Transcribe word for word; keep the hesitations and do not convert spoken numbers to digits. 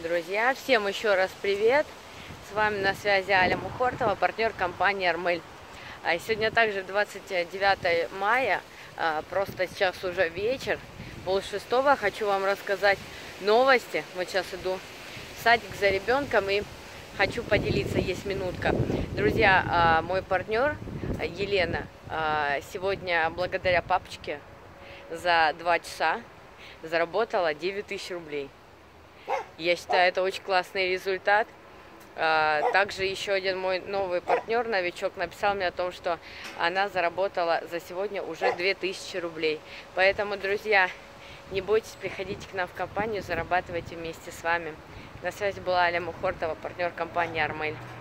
Друзья, всем еще раз привет! С вами на связи Аля Мухортова, партнер компании Армель. Сегодня также двадцать девятое мая, просто сейчас уже вечер, пол шестого. Хочу вам рассказать новости. Вот сейчас иду в садик за ребенком и хочу поделиться, есть минутка. Друзья, мой партнер Елена сегодня благодаря папочке за два часа заработала девять тысяч рублей. Я считаю, это очень классный результат. Также еще один мой новый партнер, новичок, написал мне о том, что она заработала за сегодня уже две тысячи рублей. Поэтому, друзья, не бойтесь, приходите к нам в компанию, зарабатывайте вместе с вами. На связи была Аля Мухортова, партнер компании Армель.